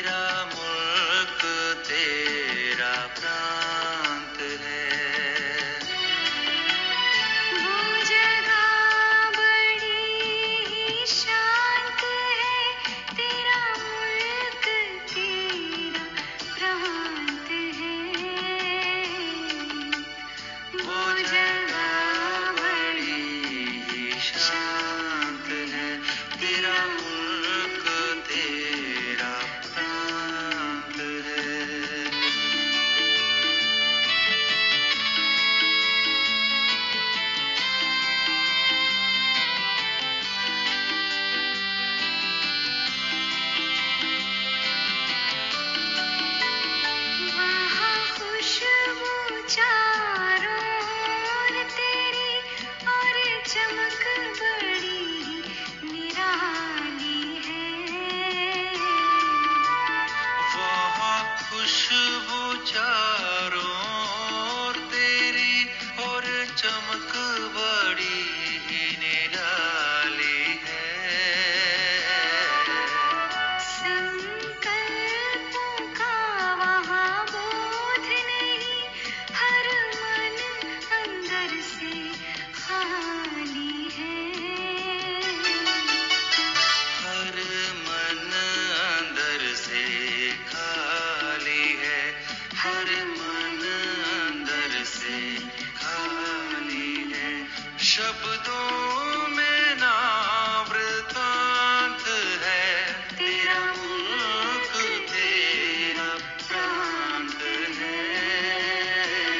तेरा मुल्क तेरा प्रांत है। वो जगह बड़ी ही शांत है, तेरा मुल्क तेरा प्रांत है। वो जगह बड़ी ही शांत है, तेरा मुल्क तेरा प्रांत है। वहाँ खुशबू चारों ओर तेरी और चमक बड़ी निराली है। वहाँ खुशबू चारों ओर तेरी और चमक बड़ी ही निराली है। संकल्पों का वहाँ बोध नहीं, हर मन अंदर से खाली है। हर मन अंदर से खाली है, हर मन अंदर से खाली है। शब्दों में ना वृतांत है, तेरा मुल्क तेरा प्रांत है।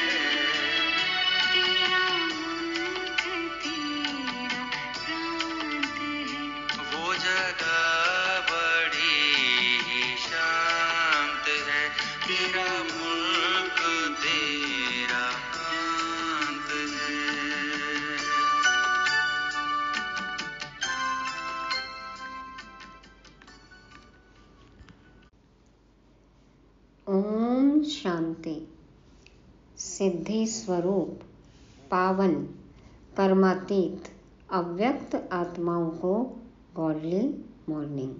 तेरा मुल्क तेरा प्रांत है। वो जगह बड़ी ही शांत है, तेरा मुल्क तेरा प्रांत है। ओम शांति। सिद्धि स्वरूप पावन कर्मातीत अव्यक्त आत्माओं को गॉडली मॉर्निंग।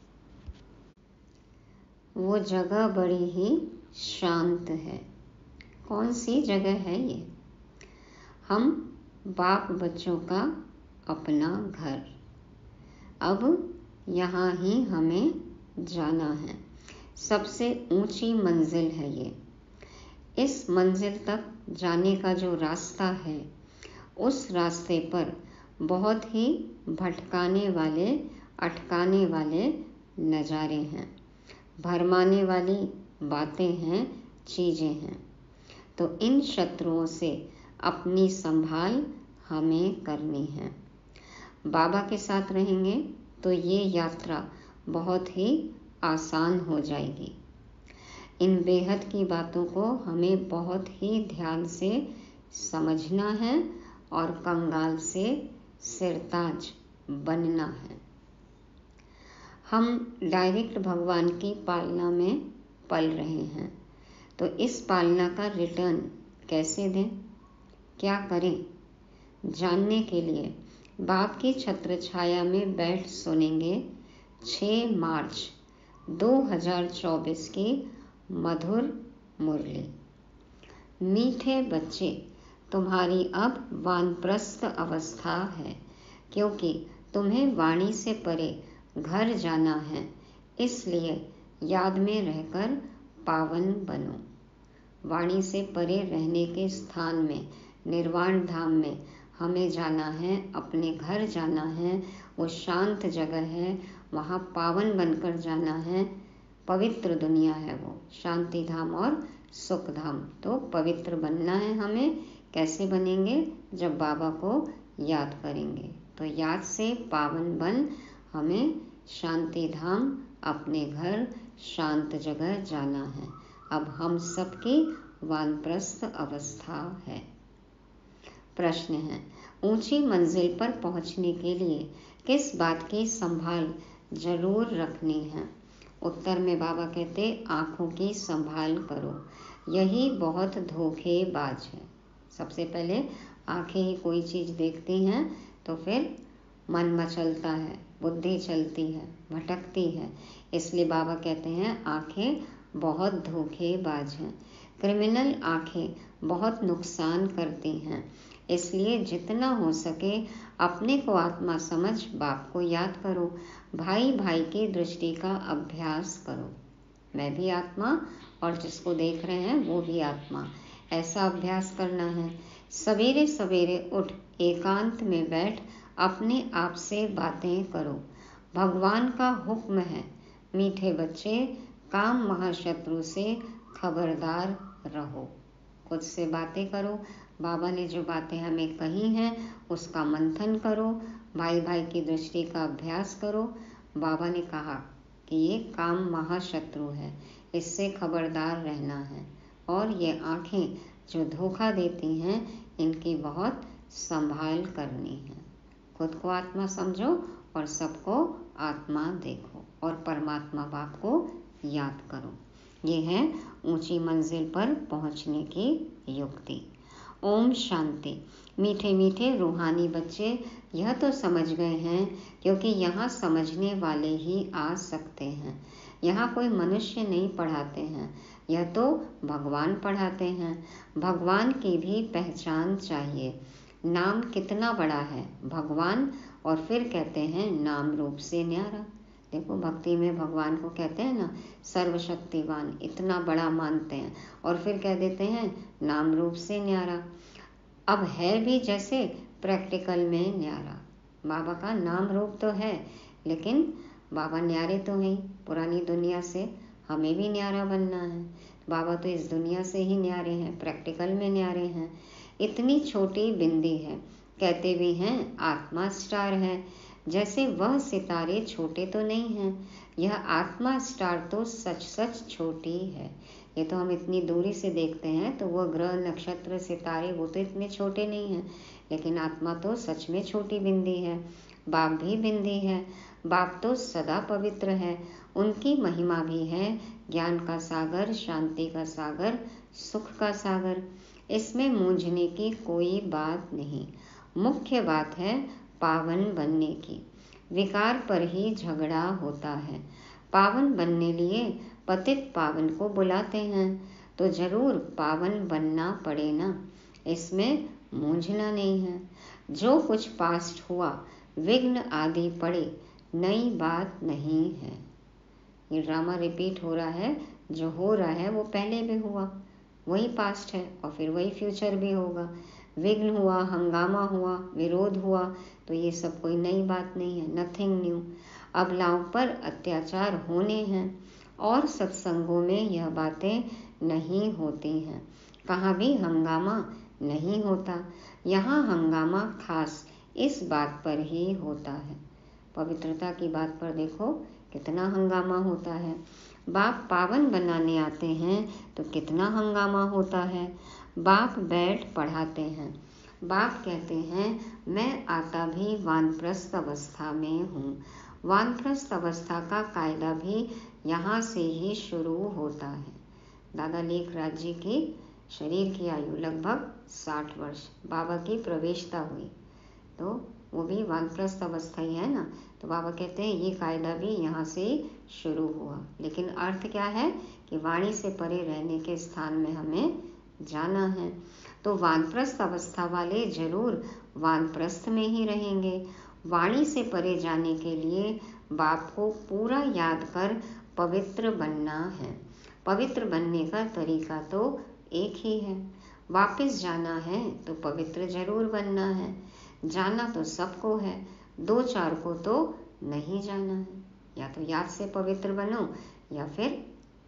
वो जगह बड़ी ही शांत है। कौन सी जगह है ये? हम बाप बच्चों का अपना घर। अब यहाँ ही हमें जाना है। सबसे ऊंची मंजिल है ये। इस मंजिल तक जाने का जो रास्ता है, उस रास्ते पर बहुत ही भटकाने वाले, अटकाने वाले नज़ारे हैं, भरमाने वाली बातें हैं, चीज़ें हैं। तो इन शत्रुओं से अपनी संभाल हमें करनी है। बाबा के साथ रहेंगे तो ये यात्रा बहुत ही आसान हो जाएगी। इन बेहद की बातों को हमें बहुत ही ध्यान से समझना है और कंगाल से सिरताज बनना है। हम डायरेक्ट भगवान की पालना में पल रहे हैं, तो इस पालना का रिटर्न कैसे दें, क्या करें, जानने के लिए बाप की छत्र छाया में बैठ सुनेंगे 6 मार्च 2024 की मधुर मुरली। मीठे बच्चे, तुम्हारी अब वानप्रस्थ अवस्था है, क्योंकि तुम्हें वाणी से परे घर जाना है। इसलिए याद में रहकर पावन बनो। वाणी से परे रहने के स्थान में, निर्वाण धाम में हमें जाना है, अपने घर जाना है। वो शांत जगह है, वहाँ पावन बनकर जाना है। पवित्र दुनिया है वो, शांति धाम और सुख धाम। तो पवित्र बनना है हमें। कैसे बनेंगे? जब बाबा को याद करेंगे। तो याद से पावन बन हमें शांति धाम, अपने घर, शांत जगह जाना है। अब हम सबकी वानप्रस्थ अवस्था है। प्रश्न है, ऊंची मंजिल पर पहुंचने के लिए किस बात की संभाल जरूर रखनी है? उत्तर में बाबा कहते, आँखों की संभाल करो। यही बहुत धोखेबाज है। सबसे पहले आँखें ही कोई चीज़ देखती हैं तो फिर मन मचलता है, बुद्धि चलती है, भटकती है। इसलिए बाबा कहते हैं आंखें बहुत धोखेबाज हैं। क्रिमिनल आंखें बहुत नुकसान करती हैं। इसलिए जितना हो सके अपने को आत्मा समझ बाप को याद करो। भाई भाई की दृष्टि का अभ्यास करो। मैं भी आत्मा और जिसको देख रहे हैं वो भी आत्मा, ऐसा अभ्यास करना है। सवेरे सवेरे उठ एकांत में बैठ अपने आप से बातें करो। भगवान का हुक्म है, मीठे बच्चे काम महाशत्रु से खबरदार रहो। खुद से बातें करो। बाबा ने जो बातें हमें कही हैं उसका मंथन करो। भाई भाई की दृष्टि का अभ्यास करो। बाबा ने कहा कि ये काम महाशत्रु है, इससे खबरदार रहना है। और ये आंखें जो धोखा देती हैं इनकी बहुत संभाल करनी है। खुद को आत्मा समझो और सबको आत्मा देखो और परमात्मा बाप को याद करो। ये है ऊंची मंजिल पर पहुंचने की युक्ति। ओम शांति। मीठे मीठे रूहानी बच्चे यह तो समझ गए हैं, क्योंकि यहाँ समझने वाले ही आ सकते हैं। यहाँ कोई मनुष्य नहीं पढ़ाते हैं, यह तो भगवान पढ़ाते हैं। भगवान की भी पहचान चाहिए। नाम कितना बड़ा है भगवान, और फिर कहते हैं नाम रूप से न्यारा। देखो भक्ति में भगवान को कहते हैं ना सर्वशक्तिवान, इतना बड़ा मानते हैं और फिर कह देते हैं नाम रूप से न्यारा। अब है भी जैसे प्रैक्टिकल में न्यारा। बाबा का नाम रूप तो है, लेकिन बाबा न्यारे तो हैं पुरानी दुनिया से, हमें भी न्यारा बनना है। बाबा तो इस दुनिया से ही न्यारे हैं, प्रैक्टिकल में न्यारे हैं। इतनी छोटी बिंदी है, कहते भी हैं आत्मा स्टार है, जैसे वह सितारे छोटे तो नहीं हैं। यह आत्मा स्टार तो सच सच छोटी है। ये तो हम इतनी दूरी से देखते हैं तो वह ग्रह नक्षत्र सितारे वो तो इतने छोटे नहीं हैं, लेकिन आत्मा तो सच में छोटी बिंदी है। बाप भी बिंदी है। बाप तो सदा पवित्र है। उनकी महिमा भी है ज्ञान का सागर, शांति का सागर, सुख का सागर। इसमें मूंझने की कोई बात नहीं। मुख्य बात है पावन बनने की। विकार पर ही झगड़ा होता है। पावन बनने लिए पतित पावन को बुलाते हैं, तो जरूर पावन बनना पड़े ना, इसमें मूंझना नहीं है। जो कुछ पास्ट हुआ विघ्न आदि पड़े, नई बात नहीं है। ये ड्रामा रिपीट हो रहा है, जो हो रहा है वो पहले भी हुआ, वही पास्ट है और फिर वही फ्यूचर भी होगा। विघ्न हुआ, हंगामा हुआ, विरोध हुआ, तो ये सब कोई नई बात नहीं है, नथिंग न्यू। अबलाओं पर अत्याचार होने हैं और सत्संगों में यह बातें नहीं होती हैं। कहाँ भी हंगामा नहीं होता। यहाँ हंगामा खास इस बात पर ही होता है। पवित्रता की बात पर देखो कितना हंगामा होता है। बाप पावन बनाने आते हैं तो कितना हंगामा होता है। बाप बैठ पढ़ाते हैं। बाप कहते हैं मैं आता भी वानप्रस्थ अवस्था में हूँ। वानप्रस्थ अवस्था का कायदा भी यहाँ से ही शुरू होता है। दादा लेखराज जी की शरीर की आयु लगभग 60 वर्ष, बाबा की प्रवेशता हुई तो वो भी वानप्रस्थ अवस्था ही है ना। तो बाबा कहते हैं ये कायदा भी यहाँ से शुरू हुआ, लेकिन अर्थ क्या है कि वाणी से परे रहने के स्थान में हमें जाना है। तो वानप्रस्थ अवस्था वाले जरूर वानप्रस्थ में ही रहेंगे। वाणी से परे जाने के लिए बाप को पूरा याद कर पवित्र बनना है। पवित्र बनने का तरीका तो एक ही है। वापस जाना है तो पवित्र जरूर बनना है। जाना तो सबको है, 2-4 को तो नहीं जाना है। या तो याद से पवित्र बनो या फिर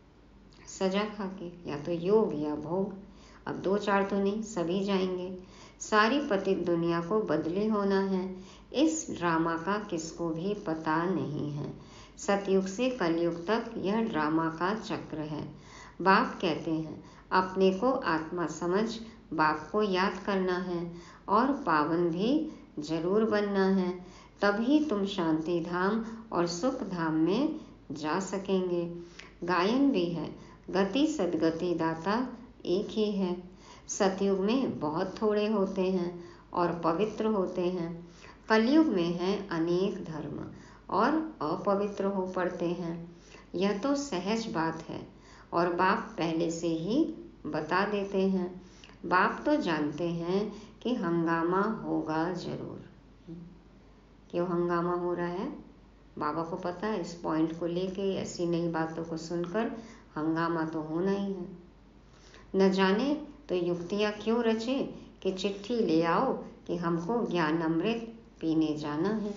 सजा खा के, या तो योग या भोग। अब 2-4 तो नहीं, सभी जाएंगे। सारी पतित दुनिया को बदली होना है। इस ड्रामा का किसको भी पता नहीं है। सतयुग से कलयुग तक यह ड्रामा का चक्र है। बाप कहते हैं अपने को आत्मा समझ बाप को याद करना है और पावन भी जरूर बनना है, तभी तुम शांति धाम और सुख धाम में जा सकेंगे। गायन भी है गति सदगति दाता एक ही है। सतयुग में बहुत थोड़े होते हैं और पवित्र होते हैं। कलयुग में है अनेक धर्म और अपवित्र हो पड़ते हैं। यह तो सहज बात है और बाप पहले से ही बता देते हैं। बाप तो जानते हैं कि हंगामा होगा जरूर। क्यों हंगामा हो रहा है? बाबा को पता है इस पॉइंट को लेके, ऐसी नई बातों को सुनकर हंगामा तो होना ही है। न जाने तो युक्तियां क्यों रचे कि चिट्ठी ले आओ कि हमको ज्ञान अमृत पीने जाना है।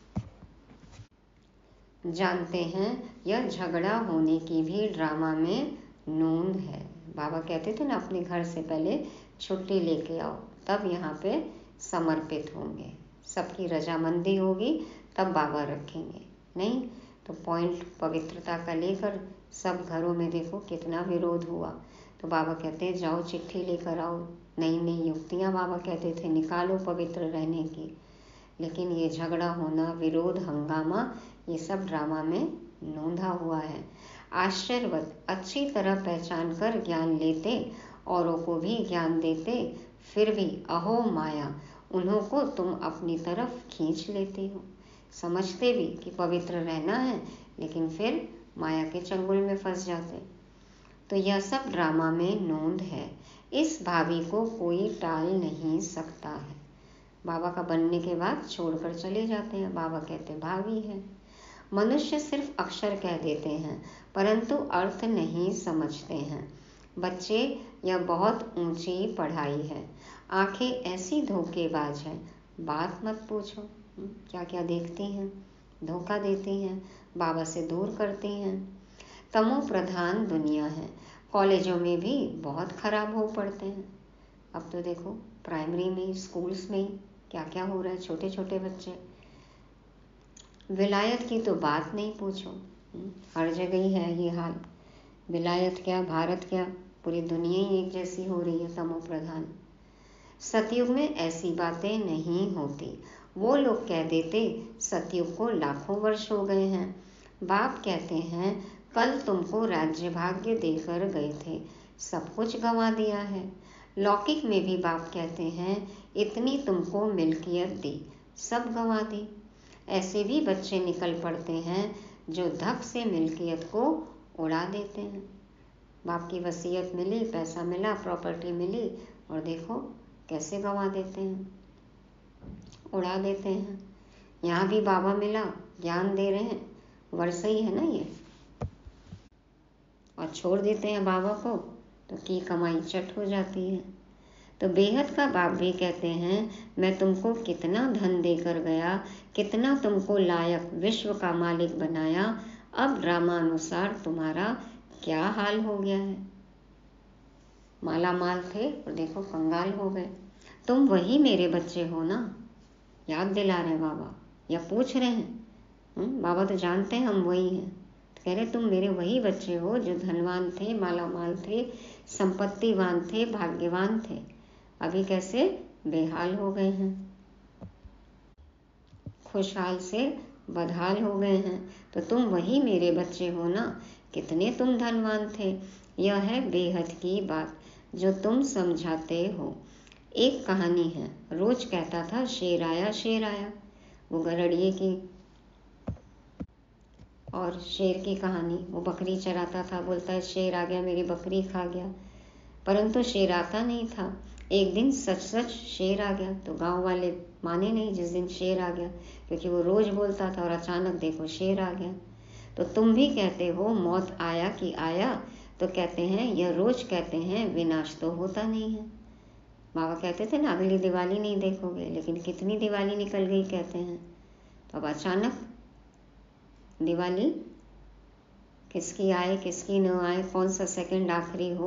जानते हैं यह झगड़ा होने की भी ड्रामा में नोंद है। बाबा कहते थे ना, अपने घर से पहले छुट्टी लेके आओ, तब यहाँ पे समर्पित होंगे, सबकी रजामंदी होगी तब बाबा रखेंगे। नहीं तो पॉइंट पवित्रता का लेकर सब घरों में देखो कितना विरोध हुआ। तो बाबा कहते हैं जाओ चिट्ठी लेकर आओ, नई नई युक्तियाँ बाबा कहते थे निकालो पवित्र रहने की। लेकिन ये झगड़ा होना, विरोध, हंगामा, ये सब ड्रामा में नोंधा हुआ है। आश्चर्यवत अच्छी तरह पहचान कर ज्ञान लेते, औरों को भी ज्ञान देते, फिर भी अहो माया, उन्हों को तुम अपनी तरफ खींच लेते हो। समझते भी कि पवित्र रहना है, लेकिन फिर माया के चंगुल में फंस जाते। तो यह सब ड्रामा में नोंद है। इस भावी को कोई टाल नहीं सकता है। बाबा का बनने के बाद छोड़कर चले जाते हैं। बाबा कहते भावी है। मनुष्य सिर्फ अक्षर कह देते हैं परंतु अर्थ नहीं समझते हैं। बच्चे, यह बहुत ऊंची पढ़ाई है। आंखें ऐसी धोखेबाज है, बात मत पूछो। क्या क्या देखती हैं, धोखा देती हैं, बाबा से दूर करती हैं। तमो प्रधान दुनिया है। कॉलेजों में भी बहुत खराब हो पड़ते हैं। अब तो देखो प्राइमरी में, स्कूल्स में ही क्या क्या हो रहा है। छोटे छोटे बच्चे, विलायत की तो बात नहीं पूछो। हर जगह ही है ये हाल। विलायत क्या, भारत क्या, पूरी दुनिया ही एक जैसी हो रही है, तमो प्रधान। सतयुग में ऐसी बातें नहीं होती। वो लोग कह देते सतयुग को लाखों वर्ष हो गए हैं। बाप कहते हैं कल तुमको राज्य भाग्य देकर गए थे, सब कुछ गंवा दिया है। लौकिक में भी बाप कहते हैं इतनी तुमको मिल्कियत दी, सब गंवा दी। ऐसे भी बच्चे निकल पड़ते हैं जो धक से मिल्कियत को उड़ा देते हैं। बाप की वसीयत मिली, पैसा मिला, प्रॉपर्टी मिली, और देखो कैसे गंवा देते हैं, उड़ा देते हैं। यहाँ भी बाबा मिला, ज्ञान दे रहे हैं, वर्षा ही है ना ये, और छोड़ देते हैं बाबा को तो की कमाई चट हो जाती है। तो बेहद का बाप भी कहते हैं मैं तुमको कितना धन देकर गया, कितना तुमको लायक विश्व का मालिक बनाया, अब ड्रामानुसार तुम्हारा क्या हाल हो गया है। माला माल थे और देखो कंगाल हो गए। तुम वही मेरे बच्चे हो ना, याद दिला रहे बाबा या पूछ रहे हैं। बाबा तो जानते हैं हम वही हैं। तो कह रहे तुम मेरे वही बच्चे हो जो धनवान थे, माला माल थे, संपत्तिवान थे, भाग्यवान थे, अभी कैसे बेहाल हो गए हैं, खुशहाल से बदहाल हो गए हैं। तो तुम वही मेरे बच्चे हो ना, कितने तुम धनवान थे। यह है बेहद की बात जो तुम समझाते हो। एक कहानी है, रोज कहता था शेर आया शेर आया, वो गरड़िए की और शेर की कहानी। वो बकरी चराता था, बोलता है शेर आ गया मेरी बकरी खा गया, परंतु शेर आता नहीं था। एक दिन सच सच शेर आ गया तो गांव वाले माने नहीं जिस दिन शेर आ गया, क्योंकि वो रोज बोलता था और अचानक देखो शेर आ गया। तो तुम भी कहते हो मौत आया कि आया, तो कहते हैं यह रोज कहते हैं विनाश तो होता नहीं है। बाबा कहते थे ना अगली दिवाली नहीं देखोगे, लेकिन कितनी दिवाली निकल गई कहते हैं। तो अब अचानक दिवाली किसकी आए किसकी न आए, कौन सा सेकंड आखिरी हो,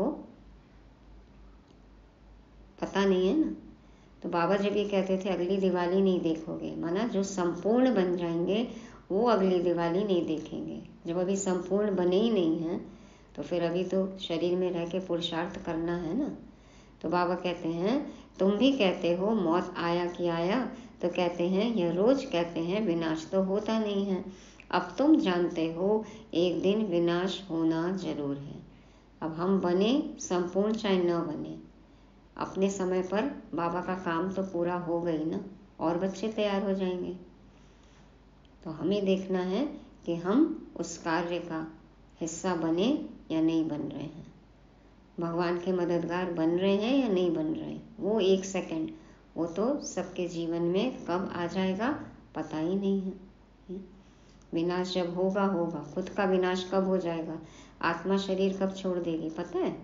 पता नहीं है ना। तो बाबा जब ये कहते थे अगली दिवाली नहीं देखोगे, माना जो संपूर्ण बन जाएंगे वो अगली दिवाली नहीं देखेंगे। जब अभी संपूर्ण बने ही नहीं हैं तो फिर अभी तो शरीर में रह के पुरुषार्थ करना है ना। तो बाबा कहते हैं तुम भी कहते हो मौत आया कि आया, तो कहते हैं यह रोज कहते हैं विनाश तो होता नहीं है। अब तुम जानते हो एक दिन विनाश होना जरूर है। अब हम बने संपूर्ण चाहे न बने, अपने समय पर बाबा का काम तो पूरा हो गई ना, और बच्चे तैयार हो जाएंगे। तो हमें देखना है कि हम उस कार्य का हिस्सा बने या नहीं बन रहे हैं, भगवान के मददगार बन रहे हैं या नहीं बन रहे हैं। वो 1 सेकंड, वो तो सबके जीवन में कब आ जाएगा पता ही नहीं है। विनाश जब होगा होगा, खुद का विनाश कब हो जाएगा, आत्मा शरीर कब छोड़ देगी पता है।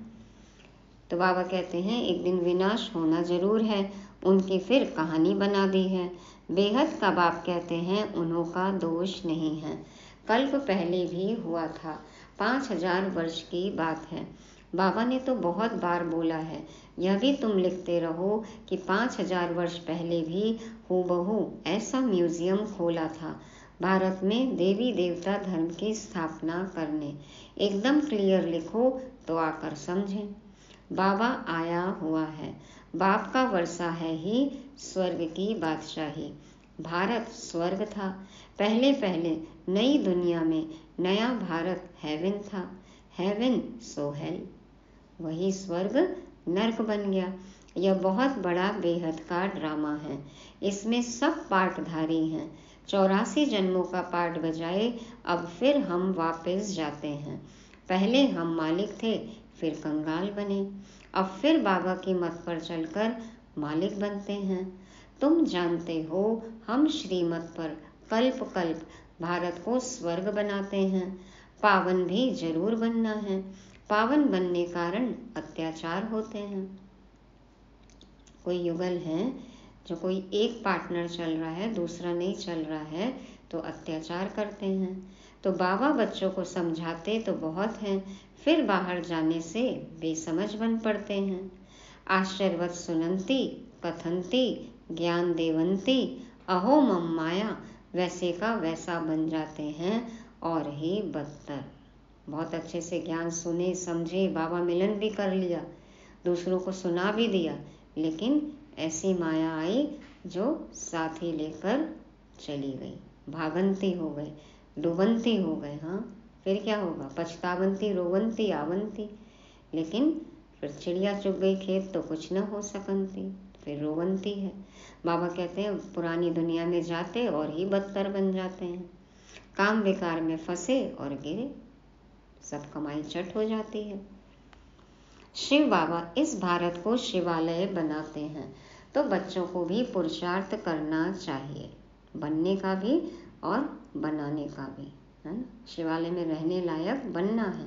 तो बाबा कहते हैं एक दिन विनाश होना जरूर है, उनकी फिर कहानी बना दी है। बेहद का बाप कहते हैं उन्हों का दोष नहीं है, कल्प पहले भी हुआ था, 5000 वर्ष की बात है। बाबा ने तो बहुत बार बोला है, यह भी तुम लिखते रहो कि 5000 वर्ष पहले भी हूबहू ऐसा म्यूजियम खोला था भारत में देवी देवता धर्म की स्थापना करने। एकदम क्लियर लिखो तो आकर समझें। बाबा आया हुआ है, बाप का वर्षा है ही स्वर्ग की बादशाही। भारत स्वर्ग था, पहले पहले नई दुनिया में नया भारत हेवन था, हेवन सो हेल, वही स्वर्ग नर्क बन गया। यह बहुत बड़ा बेहद का ड्रामा है, इसमें सब पार्टधारी हैं। 84 जन्मों का पार्ट बजाए अब फिर हम वापस जाते हैं। पहले हम मालिक थे, फिर कंगाल बने, अब फिर बाबा की मत पर चलकर मालिक बनते हैं। तुम जानते हो हम श्रीमत पर कल्प कल्प भारत को स्वर्ग बनाते हैं। पावन भी जरूर बनना है, पावन बनने कारण अत्याचार होते हैं। कोई युगल है जो कोई एक पार्टनर चल रहा है, दूसरा नहीं चल रहा है, तो अत्याचार करते हैं। तो बाबा बच्चों को समझाते तो बहुत हैं, फिर बाहर जाने से बेसमझ बन पड़ते हैं। आश्चर्यवत सुनंती कथंती ज्ञान देवंती अहो मम माया, वैसे का वैसा बन जाते हैं और ही बदतर। बहुत अच्छे से ज्ञान सुने समझे, बाबा मिलन भी कर लिया, दूसरों को सुना भी दिया, लेकिन ऐसी माया आई जो साथी लेकर चली गई, भागंती हो गए, डूबंती हो गए। हाँ, फिर क्या होगा, पछतावंती रोवंती आवंती। लेकिन फिर चिड़िया चुग गई खेत तो कुछ न हो सकंती, फिर रोवंती है। बाबा कहते हैं पुरानी दुनिया में जाते और ही बदतर बन जाते हैं, काम विकार में फंसे और गिरे, सब कमाई चट हो जाती है। शिव बाबा इस भारत को शिवालय बनाते हैं, तो बच्चों को भी पुरुषार्थ करना चाहिए, बनने का भी और बनाने का भी, है ना। शिवालय में रहने लायक बनना है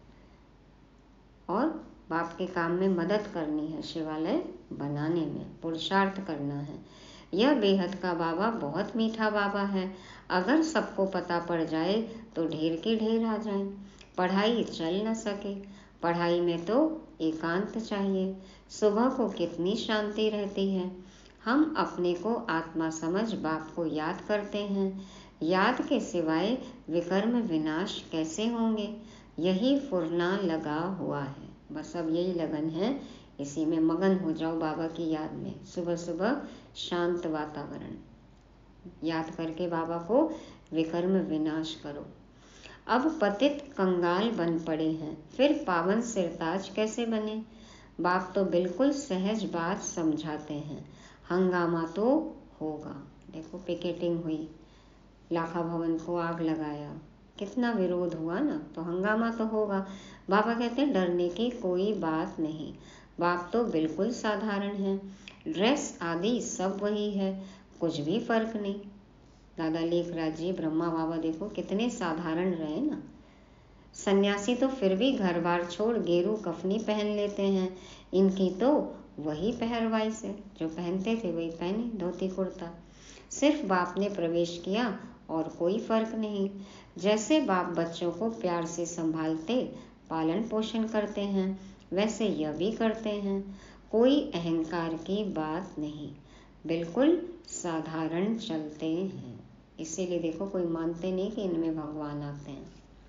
और बाप के काम में मदद करनी है, शिवालय बनाने में पुरुषार्थ करना है। यह बेहद का बाबा बहुत मीठा बाबा है, अगर सबको पता पड़ जाए तो ढेर की ढेर आ जाए, पढ़ाई चल न सके। पढ़ाई में तो एकांत चाहिए, सुबह को कितनी शांति रहती है। हम अपने को आत्मा समझ बाप को याद करते हैं, याद के सिवाय विकर्म विनाश कैसे होंगे, यही फुरना लगा हुआ है। बस अब यही लगन है, इसी में मगन हो जाओ बाबा की याद में। सुबह सुबह शांत वातावरण याद करके बाबा को विकर्म विनाश करो। अब पतित कंगाल बन पड़े हैं, फिर पावन सिरताज कैसे बने। बाप तो बिल्कुल सहज बात समझाते हैं, हंगामा तो होगा। देखो पिकेटिंग हुई, लाखा भवन को आग लगाया, कितना विरोध हुआ ना, तो हंगामा तो होगा। बाबा कहते हैं डरने की कोई बात नहीं, बाप तो बिल्कुल साधारण है, ड्रेस आदि सब वही है, कुछ भी फर्क नहीं। दादा लेखराज जी ब्रह्मा बाबा देखो कितने साधारण रहे ना। सन्यासी तो फिर भी घर बार छोड़ गेरू कफनी पहन लेते हैं, इनकी तो वही पहरवाई से जो पहनते थे वही पहने, धोती कुर्ता। सिर्फ बाप ने प्रवेश किया और कोई फर्क नहीं। जैसे बाप बच्चों को प्यार से संभालते पालन पोषण करते हैं, वैसे यह भी करते हैं। कोई अहंकार की बात नहीं, बिल्कुल साधारण चलते हैं। इसीलिए देखो कोई मानते नहीं कि इनमें भगवान आते हैं।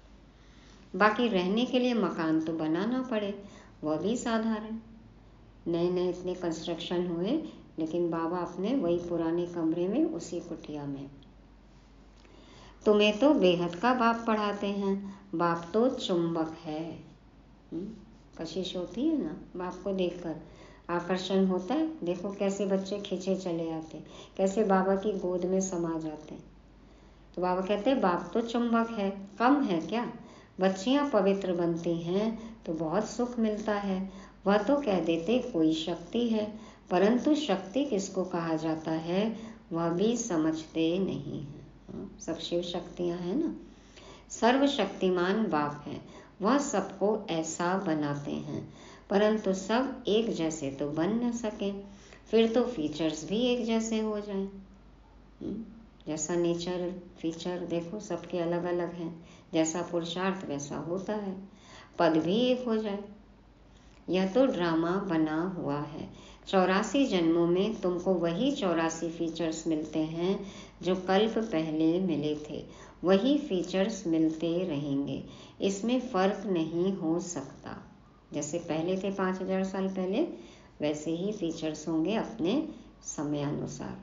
बाकी रहने के लिए मकान तो बनाना पड़े, वह भी साधारण। नए नए इतने कंस्ट्रक्शन हुए, लेकिन बाबा अपने वही पुराने कमरे में, उसी कुटिया में। तुम्हें तो बेहद का बाप पढ़ाते हैं, बाप तो चुंबक है। कशिश होती है ना, बाप को देखकर आकर्षण होता है। देखो कैसे बच्चे खींचे चले आते, कैसे बाबा की गोद में समा जाते। तो बाबा कहते हैं बाप तो चुंबक है, कम है क्या। बच्चियां पवित्र बनती हैं तो बहुत सुख मिलता है। वह तो कह देते कोई शक्ति है, परंतु शक्ति किसको कहा जाता है वह भी समझते नहीं है। सब शिव शक्तियां हैं ना। सर्वशक्तिमान बाप है, वह सबको ऐसा बनाते हैं, परंतु सब एक जैसे तो बन न सके। फिर तो फीचर्स भी एक जैसे हो जाएं। जैसा नेचर फीचर देखो सबके अलग अलग हैं, जैसा पुरुषार्थ वैसा होता है, पद भी एक हो जाए। यह तो ड्रामा बना हुआ है। 84 जन्मों में तुमको वही 84 फीचर्स मिलते हैं जो कल्प पहले मिले थे, वही फीचर्स मिलते रहेंगे। इसमें फर्क नहीं हो सकता। जैसे पहले थे 5000 साल पहले, वैसे ही फीचर्स होंगे अपने समयानुसार।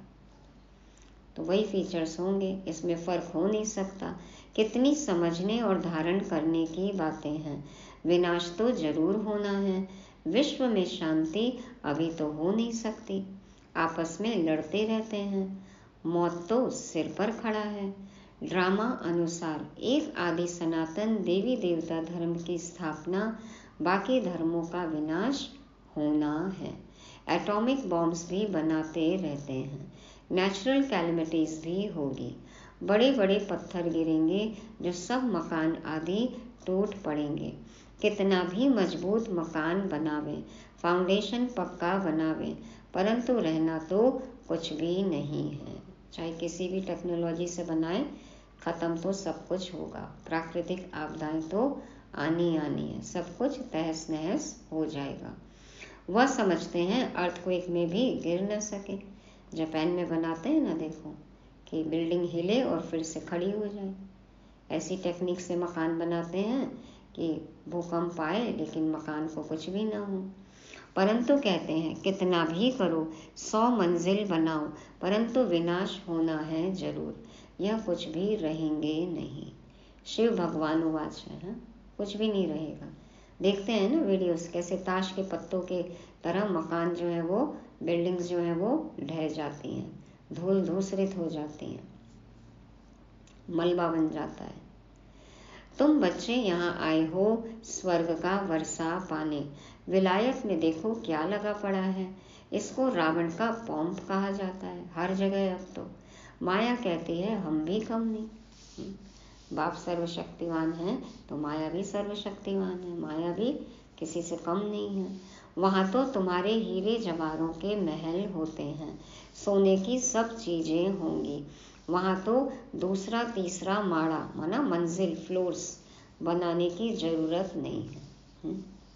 तो वही फीचर्स होंगे, इसमें फर्क हो नहीं सकता। कितनी समझने और धारण करने की बातें हैं। विनाश तो जरूर होना है, विश्व में शांति अभी तो हो नहीं सकती। आपस में लड़ते रहते हैं, मौत तो सिर पर खड़ा है। ड्रामा अनुसार एक आदि सनातन देवी देवता धर्म की स्थापना, बाकी धर्मों का विनाश होना है। एटॉमिक बॉम्ब्स भी बनाते रहते हैं, नेचुरल कैलेमिटीज भी होगी, बड़े बड़े पत्थर गिरेंगे जो सब मकान आदि टूट पड़ेंगे। कितना भी मजबूत मकान बनावे, फाउंडेशन पक्का बनावे, परंतु रहना तो कुछ भी नहीं है। चाहे किसी भी टेक्नोलॉजी से बनाए, खत्म तो सब कुछ होगा। प्राकृतिक आपदाएं तो आनी है, सब कुछ तहस नहस हो जाएगा। वह समझते हैं अर्थक्वेक में भी गिर न सके। जापान में बनाते हैं ना, देखो कि बिल्डिंग हिले और फिर से खड़ी हो जाए। ऐसी टेक्निक से मकान बनाते हैं कि भूकंप आए लेकिन मकान को कुछ भी ना हो। परंतु कहते हैं कितना भी करो, 100 मंजिल बनाओ, परंतु विनाश होना है जरूर। यह कुछ भी रहेंगे नहीं। शिव भगवान उवाच है, कुछ भी नहीं रहेगा। देखते हैं ना वीडियोस, कैसे ताश के पत्तों के तरह मकान जो है वो, बिल्डिंग्स जो है वो ढह जाती हैं, धूल धूसरित हो जाती हैं, मलबा बन जाता है। तुम बच्चे यहाँ आए हो स्वर्ग का वर्षा पाने। विलायत में देखो क्या लगा पड़ा है। इसको रावण का पॉम्प कहा जाता है हर जगह। अब तो माया कहती है हम भी कम नहीं। बाप सर्वशक्तिवान है तो माया भी सर्वशक्तिवान है, माया भी किसी से कम नहीं है। वहाँ तो तुम्हारे हीरे जवाहरों के महल होते हैं, सोने की सब चीजें होंगी। वहाँ तो दूसरा तीसरा माड़ा माना मंजिल, फ्लोर्स बनाने की जरूरत नहीं है।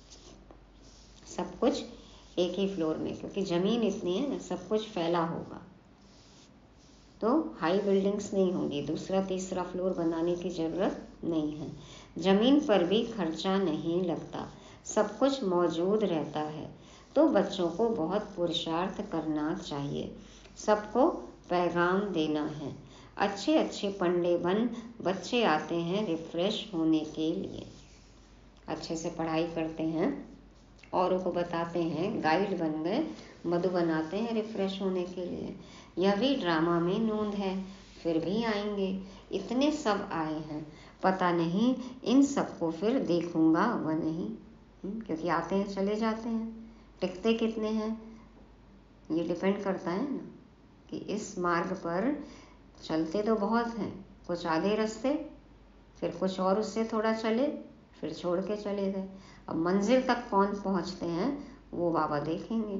सब कुछ एक ही फ्लोर में, क्योंकि जमीन इतनी है ना, सब कुछ फैला होगा तो हाई बिल्डिंग्स नहीं होंगी। दूसरा तीसरा फ्लोर बनाने की जरूरत नहीं है। जमीन पर भी खर्चा नहीं लगता, सब कुछ मौजूद रहता है। तो बच्चों को बहुत पुरुषार्थ करना चाहिए, सबको पैगाम देना है। अच्छे अच्छे पंडे बन बच्चे आते हैं रिफ्रेश होने के लिए, अच्छे से पढ़ाई करते हैं, औरों को बताते हैं, गाइड बन गए, मधु बनाते हैं रिफ्रेश होने के लिए। यह भी ड्रामा में नूंद है, फिर भी आएंगे। इतने सब आए हैं, पता नहीं इन सबको फिर देखूंगा व नहीं, क्योंकि आते हैं चले जाते हैं। टिकते कितने हैं ये डिपेंड करता है ना, कि इस मार्ग पर चलते तो बहुत हैं, कुछ आधे रास्ते, फिर कुछ और उससे थोड़ा चले, फिर छोड़ के चले गए। अब मंजिल तक कौन पहुंचते हैं वो बाबा देखेंगे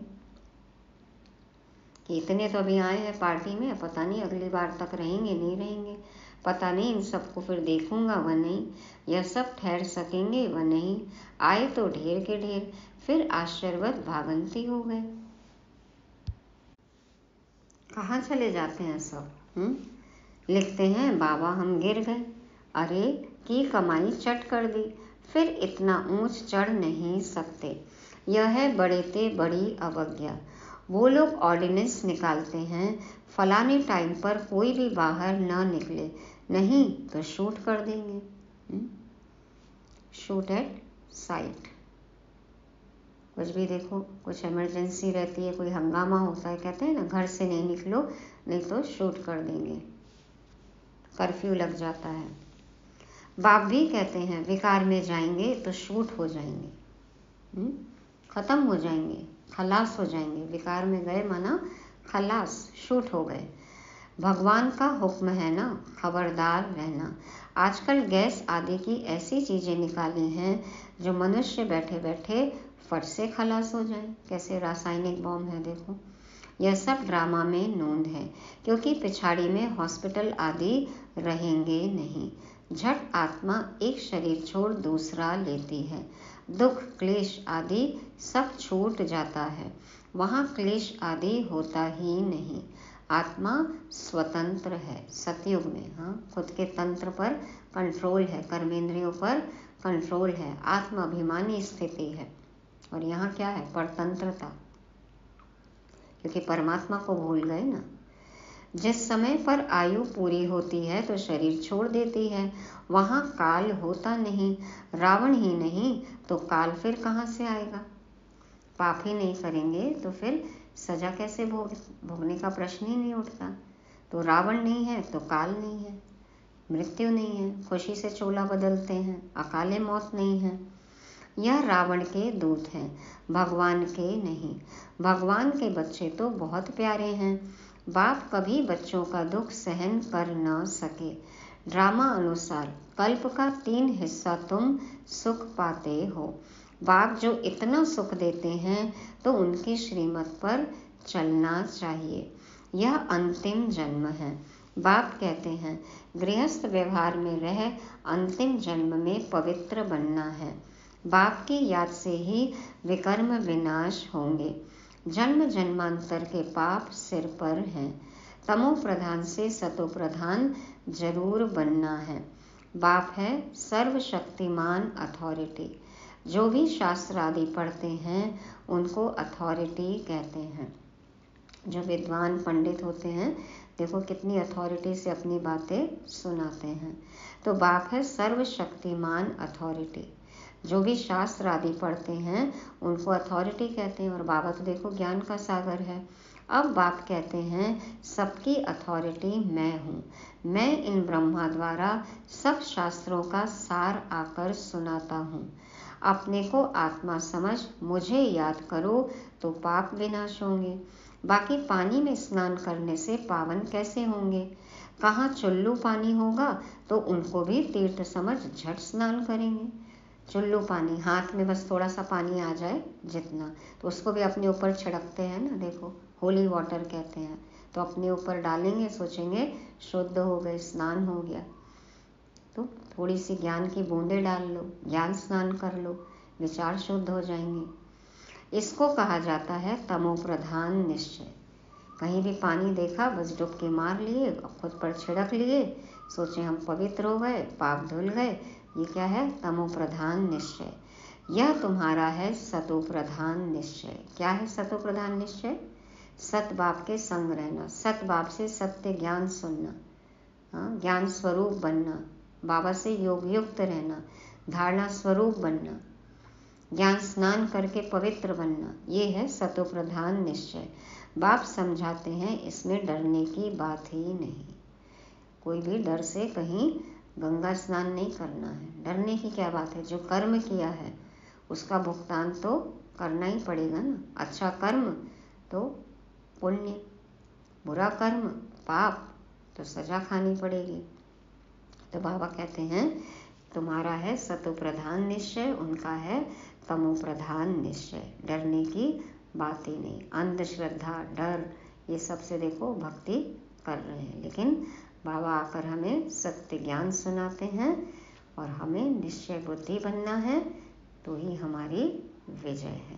कि इतने तो अभी आए हैं पार्टी में, पता नहीं अगली बार तक रहेंगे नहीं रहेंगे, पता नहीं इन सबको फिर देखूंगा व नहीं, यह सब ठहर सकेंगे व नहीं। आए तो ढेर के ढेर, फिर आश्चर्यवत भागंती हो गए। कहाँ चले जाते हैं सब। लिखते हैं बाबा हम गिर गए, अरे की कमाई चट कर दी, फिर इतना ऊंच चढ़ नहीं सकते। यह है बड़े ते बड़ी अवज्ञा। वो लोग ऑर्डिनेंस निकालते हैं, फलाने टाइम पर कोई भी बाहर ना निकले, नहीं तो शूट कर देंगे। Shoot at sight. कुछ भी देखो, कुछ इमरजेंसी रहती है, कोई हंगामा होता है, कहते हैं ना घर से नहीं निकलो नहीं तो शूट कर देंगे, कर्फ्यू लग जाता है। बाप भी कहते हैं विकार में जाएंगे तो शूट हो जाएंगे, खत्म हो जाएंगे, खलास हो जाएंगे। विकार में गए माना खलास, शूट हो गए। भगवान का हुक्म है ना, खबरदार रहना। आजकल गैस आदि की ऐसी चीज़ें निकाली हैं जो मनुष्य बैठे बैठे फट से खलास हो जाए। कैसे रासायनिक बॉम्ब है देखो। यह सब ड्रामा में नोंद है, क्योंकि पिछाड़ी में हॉस्पिटल आदि रहेंगे नहीं। झट आत्मा एक शरीर छोड़ दूसरा लेती है। दुख क्लेश आदि सब छूट जाता है। वहाँ क्लेश आदि होता ही नहीं। आत्मा स्वतंत्र है। सतयुग में हाँ, खुद के तंत्र पर कंट्रोल है, कर्मेंद्रियों पर कंट्रोल है, आत्म अभिमानी स्थिति है। और यहाँ क्या है? परतंत्रता, क्योंकि परमात्मा को भूल गए ना। जिस समय पर आयु पूरी होती है तो शरीर छोड़ देती है। वहाँ काल होता नहीं। रावण ही नहीं तो काल फिर कहाँ से आएगा? पाप ही नहीं करेंगे तो फिर सजा कैसे भोगने का प्रश्न ही नहीं उठता। तो रावण नहीं है तो काल नहीं है, मृत्यु नहीं है, खुशी से चोला बदलते हैं, अकाले मौत नहीं है। यह रावण के दूत हैं, भगवान के नहीं। भगवान के बच्चे तो बहुत प्यारे हैं। बाप कभी बच्चों का दुख सहन कर न सके। ड्रामा अनुसार कल्प का 3 हिस्सा तुम सुख पाते हो। बाप जो इतना सुख देते हैं तो उनकी श्रीमत पर चलना चाहिए। यह अंतिम जन्म है। बाप कहते हैं गृहस्थ व्यवहार में रह अंतिम जन्म में पवित्र बनना है। बाप की याद से ही विकर्म विनाश होंगे। जन्म जन्मांतर के पाप सिर पर हैं। तमो प्रधान से सतो प्रधान जरूर बनना है। बाप है सर्वशक्तिमान अथॉरिटी। जो भी शास्त्र आदि पढ़ते हैं उनको अथॉरिटी कहते हैं। जो विद्वान पंडित होते हैं देखो कितनी अथॉरिटी से अपनी बातें सुनाते हैं। तो बाप है सर्वशक्तिमान अथॉरिटी। जो भी शास्त्र आदि पढ़ते हैं उनको अथॉरिटी कहते हैं। और बाबा तो देखो ज्ञान का सागर है। अब बाप कहते हैं सबकी अथॉरिटी मैं हूँ। मैं इन ब्रह्मा द्वारा सब शास्त्रों का सार आकर सुनाता हूँ। अपने को आत्मा समझ मुझे याद करो तो पाप विनाश होंगे। बाकी पानी में स्नान करने से पावन कैसे होंगे? कहाँ चुल्लू पानी होगा तो उनको भी तीर्थ समझ झट स्नान करेंगे। चुल्लू पानी, हाथ में बस थोड़ा सा पानी आ जाए जितना, तो उसको भी अपने ऊपर छिड़कते हैं ना, देखो होली वाटर कहते हैं। तो अपने ऊपर डालेंगे, सोचेंगे शुद्ध हो गए, स्नान हो गया। तो थोड़ी सी ज्ञान की बूंदें डाल लो, ज्ञान स्नान कर लो, विचार शुद्ध हो जाएंगे। इसको कहा जाता है तमो प्रधान निश्चय। कहीं भी पानी देखा बस डुबकी मार लिए, खुद पर छिड़क लिए, सोचे हम पवित्र हो गए, पाप धुल गए। ये क्या है? तमो प्रधान निश्चय। यह तुम्हारा है सतो प्रधान निश्चय। क्या है सतो प्रधान निश्चय? सत बाप के संग रहना, सत बाप से सत्य ज्ञान सुनना, ज्ञान स्वरूप बनना, बाबा से योग युक्त रहना, धारणा स्वरूप बनना, ज्ञान स्नान करके पवित्र बनना। ये है सतो प्रधान निश्चय। बाप समझाते हैं इसमें डरने की बात ही नहीं। कोई भी डर से कहीं गंगा स्नान नहीं करना है। डरने की क्या बात है? जो कर्म किया है उसका भुगतान तो करना ही पड़ेगा ना। अच्छा कर्म तो पुण्य, बुरा कर्म पाप तो सजा खानी पड़ेगी। तो बाबा कहते हैं तुम्हारा है सतो प्रधान निश्चय, उनका है तमो प्रधान निश्चय। डरने की बात ही नहीं। अंधश्रद्धा, डर, ये सबसे देखो भक्ति कर रहे हैं। लेकिन बाबा आकर हमें सत्य ज्ञान सुनाते हैं और हमें निश्चय बुद्धि बनना है, तो ही हमारी विजय है।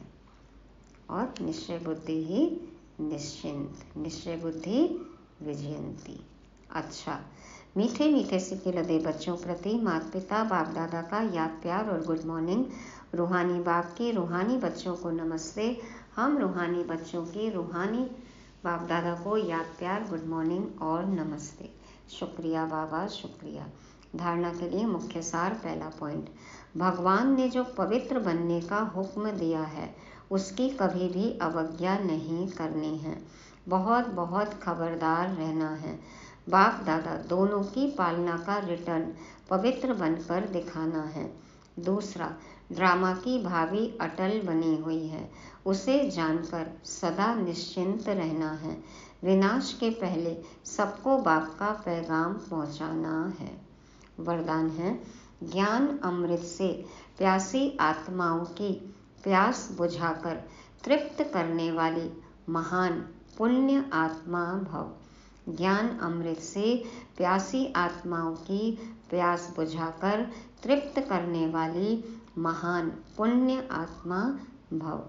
और निश्चय बुद्धि ही निश्चिंत, निश्चय बुद्धि विजयंती। अच्छा, मीठे मीठे सिक्के लदे बच्चों प्रति माता पिता बाप दादा का याद प्यार और गुड मॉर्निंग। रूहानी बाप के रूहानी बच्चों को नमस्ते। हम रूहानी बच्चों की रूहानी बाप दादा को याद प्यार, गुड मॉर्निंग और नमस्ते। शुक्रिया बाबा, शुक्रिया। धारणा के लिए मुख्य सार। पहला पॉइंट, भगवान ने जो पवित्र बनने का हुक्म दिया है उसकी कभी भी अवज्ञा नहीं करनी है। बहुत बहुत खबरदार रहना है। बाप दादा दोनों की पालना का रिटर्न पवित्र बनकर दिखाना है। दूसरा, ड्रामा की भावी अटल बनी हुई है, उसे जानकर सदा निश्चिंत रहना है। विनाश के पहले सबको बाप का पैगाम पहुंचाना है। वरदान है, ज्ञान अमृत से प्यासी आत्माओं की प्यास बुझाकर तृप्त करने वाली महान पुण्य आत्मा भव। ज्ञान अमृत से प्यासी आत्माओं की प्यास बुझाकर तृप्त करने वाली महान पुण्य आत्मा भव।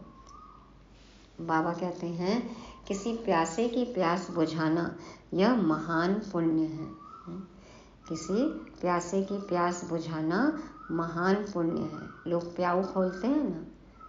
बाबा कहते हैं, किसी प्यासे की प्यास बुझाना यह महान पुण्य है। किसी प्यासे की प्यास बुझाना महान पुण्य है। लोग प्याऊ खोलते हैं ना,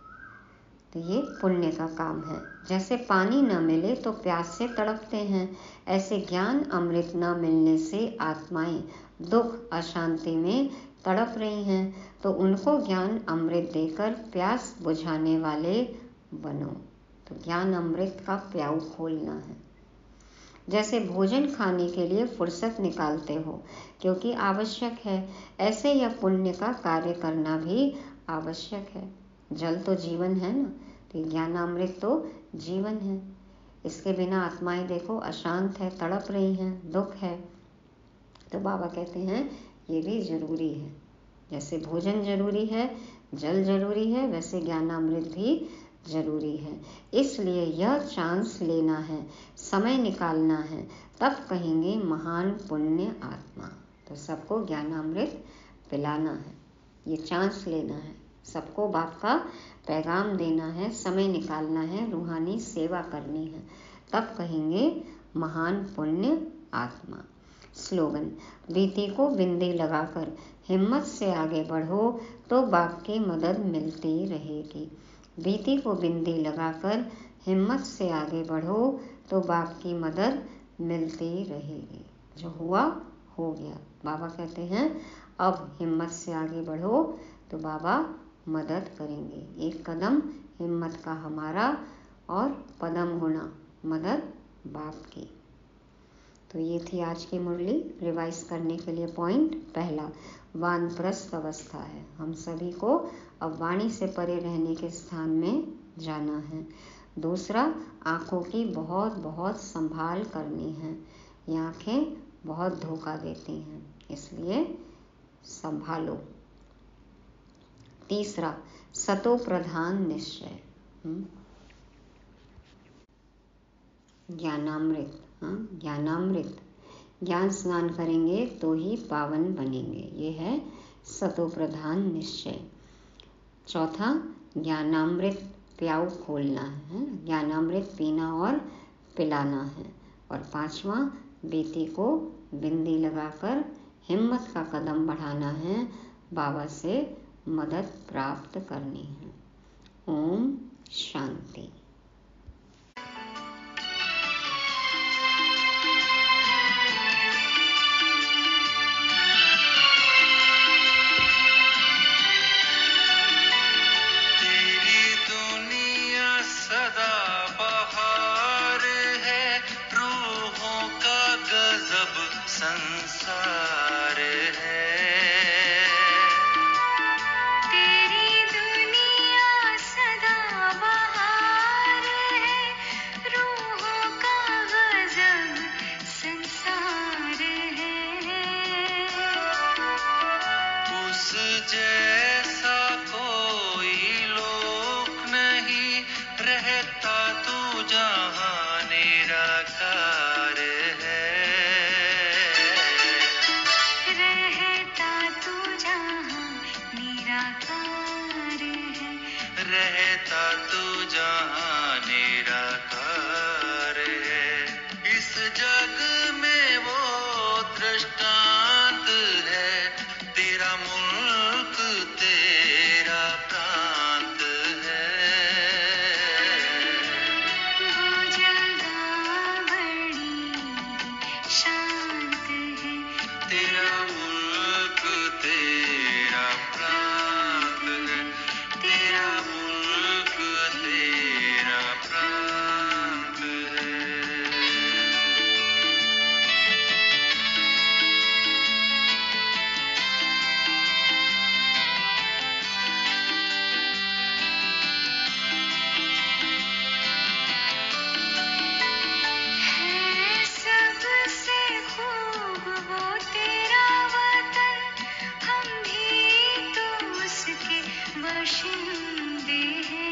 तो ये पुण्य का काम है। जैसे पानी न मिले तो प्यास से तड़पते हैं, ऐसे ज्ञान अमृत न मिलने से आत्माएं दुख अशांति में तड़प रही हैं, तो उनको ज्ञान अमृत देकर प्यास बुझाने वाले बनो। तो ज्ञान अमृत का प्याऊ खोलना है। जैसे भोजन खाने के लिए फुर्सत निकालते हो क्योंकि आवश्यक है, ऐसे यह पुण्य का कार्य करना भी आवश्यक है। जल तो जीवन है ना, तो ज्ञानामृत तो जीवन है। इसके बिना आत्माएं देखो अशांत है, तड़प रही हैं, दुख है। तो बाबा कहते हैं ये भी जरूरी है। जैसे भोजन जरूरी है, जल जरूरी है, वैसे ज्ञानामृत भी जरूरी है। इसलिए यह चांस लेना है, समय निकालना है, तब कहेंगे महान पुण्य आत्मा। तो सबको ज्ञानामृत पिलाना है, ये चांस लेना है, सबको बाप का पैगाम देना है, समय निकालना है, रूहानी सेवा करनी है, तब कहेंगे महान पुण्य आत्मा। स्लोगन, बीती को बिंदी लगाकर हिम्मत से आगे बढ़ो तो बाप की मदद मिलती रहेगी। बीती को बिंदी लगाकर हिम्मत से आगे बढ़ो तो बाप की मदद मिलती रहेगी। जो हुआ हो गया। बाबा कहते हैं अब हिम्मत से आगे बढ़ो तो बाबा मदद करेंगे। एक कदम हिम्मत का हमारा और पदम गुना मदद बाप की। तो ये थी आज की मुरली। रिवाइज करने के लिए पॉइंट पहला, वानप्रस्थ अवस्था है, हम सभी को अब वाणी से परे रहने के स्थान में जाना है। दूसरा, आँखों की बहुत बहुत संभाल करनी है, ये आँखें बहुत धोखा देती हैं, इसलिए संभालो। तीसरा, सतो प्रधान निश्चय, ज्ञानामृत, ज्ञानामृत, ज्ञान स्नान करेंगे तो ही पावन बनेंगे, ये है सतो प्रधान निश्चय। चौथा, ज्ञानामृत प्याऊ खोलना है, ज्ञानामृत पीना और पिलाना है। और पांचवा, बेटी को बिंदी लगाकर हिम्मत का कदम बढ़ाना है, बाबा से मदद प्राप्त करनी है। ओम शांति। संसार है तेरी दुनिया सदा बहार है, रूहों का गजब संसार है। उस जैसा कोई लोक नहीं, रहता तू जहाँ निराकार है। रहता तू जहाँ निराकार है। इस जग में वो दृष्टांत है, तेरा मुल्क तेरा प्रांत है। वो जगह बड़ी शांत है, तेरा मुल्क तेरा प्रांत है, तेरा मुल्क तेरा बंदे हैं